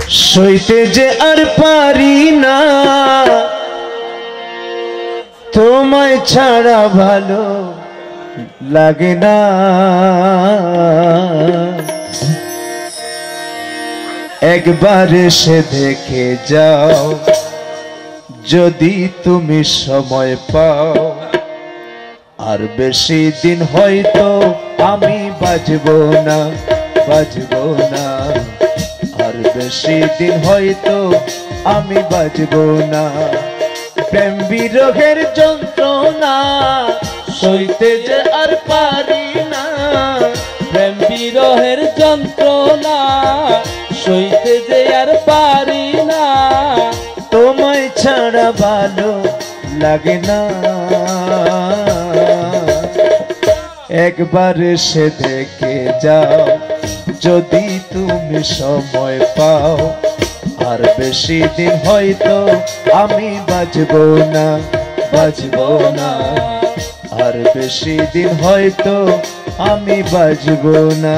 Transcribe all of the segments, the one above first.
সইতে যে আর পারি না তোমায় ছাড়া ভালো লাগে না। একবার এসে দেখে যাও যদি তুমি সময় পাও, আর বেশি দিন হয়তো আমি বাজবো না, বাজবো না। আর বেশি দিন হয়তো আমি বাজবো না। প্রেম বিরহের যন্ত্রণা সইতে যে আর পারি না, প্রেম বিরহের যন্ত্রণা সইতে যে আর পারি না। তোমায় ছাড়া ভালো লাগে না। একবার এসে দেখে যাও যদি তুমি সময় পাও, আর বেশি দিন হয়তো আমি বাজবো না, বাজবো না। আর বেশি দিন হয়তো আমি বাজবো না।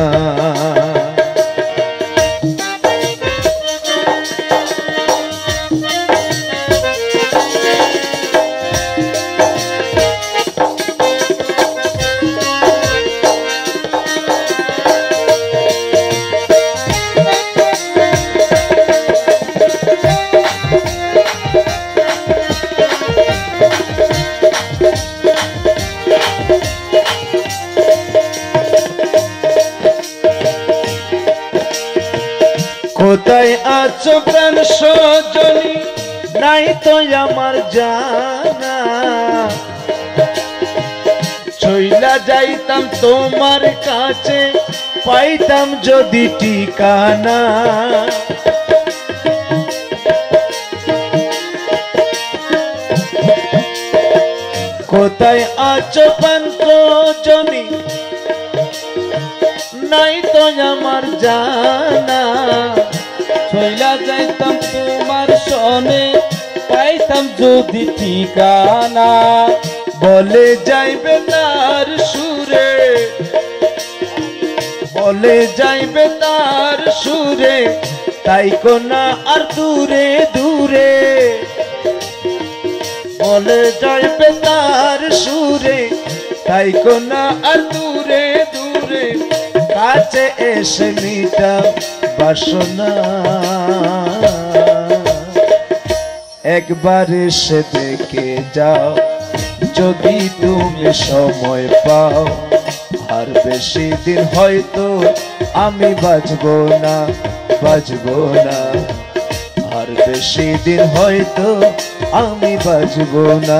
কোথায় আছো প্রাণ সজনী, নাই তো আমার জানা। চইলা যাইতাম তোমার কাছে, পাইতাম যদি ঠিকানা। কোথায় আছো প্রাণ সজনী, নাই তো আমার জানা। চইলা যাইতাম তোমার সনে, পাইতাম যদি ঠিকানা। বলে যাইবে তার সুরে, বলে যাইবে তার সুরে, তাই কোনা আর দূরে দূরে। বলে যাইবে তার সুরে, তাই কোনা আর দূরে দূরে। কাছে এসে মিটাও বাসনা, একবার এসে দেখে যাও যদি তুমি সময় পাও। আর বেশি দিন হয়তো আমি বাজবো না, বাজবো না। আর বেশি দিন হয়তো আমি বাজবো না।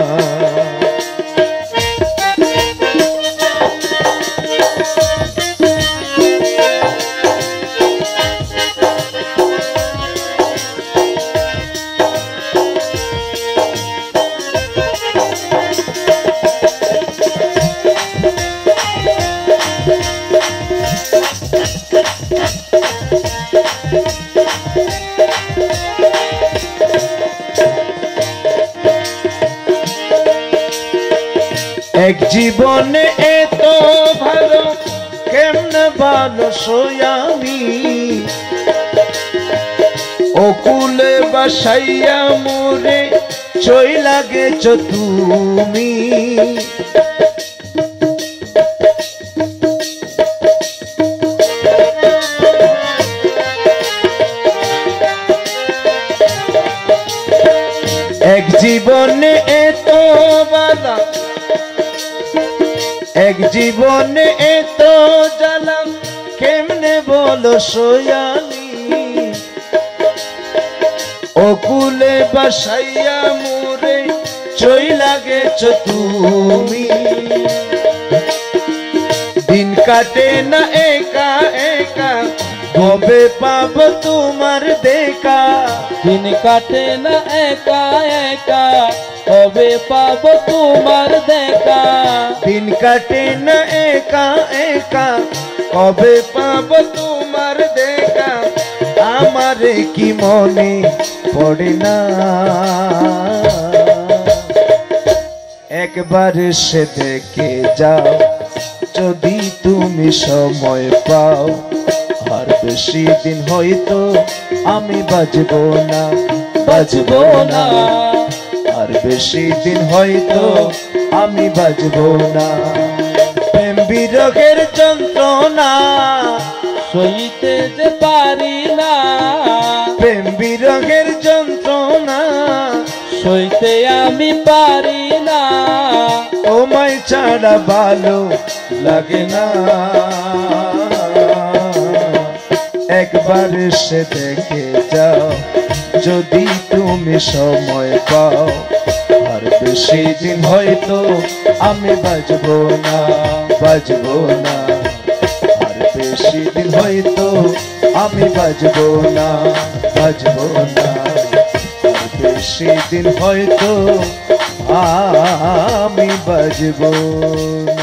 এক জীবনে এত ভালো কেমনে ভালোবাসি আমি, ওকুলে বাসাইয়া মোরে চইলা গেছো তুমি। এক জীবনে এত বালা, এক জীবনে এত জ্বালা কেমনে বলো সয়ানি। ওকুলে বাসাইয়া মোরে চইলা গেছো তুমি। দিন কাটে না একা একা, কবে পাবো তোমার দেখা। দিন কাটে না একা একা, কবে পাবো তোমার দেখা। দিন কাটে না একা একা, কবে পাবো তোমার দেখা। আমারে কি মনে পড়ে না, একবার এসে দেখে যাও যদি তুমি সময় পাও। আর বেশি দিন হয়তো আমি বাজবো না, বাজবো না, আর বেশি দিন হয়তো আমি বাজবো না। প্রেম বিরহের যন্ত্রণা সইতে যে পারি না, প্রেম বিরহের যন্ত্রণা সইতে আমি পারি না। তোমায় ছাড়া ভালো লাগে না, একবার এসে দেখে যাও যদি তুমি সময় পাও, আর বেশি দিন হয়তো আমি বাজবো না, বাজবো না, আর বেশি দিন হয়তো আমি বাজবো না, বাজবো না, আর বেশি দিন হয়তো আমি বাজবো না।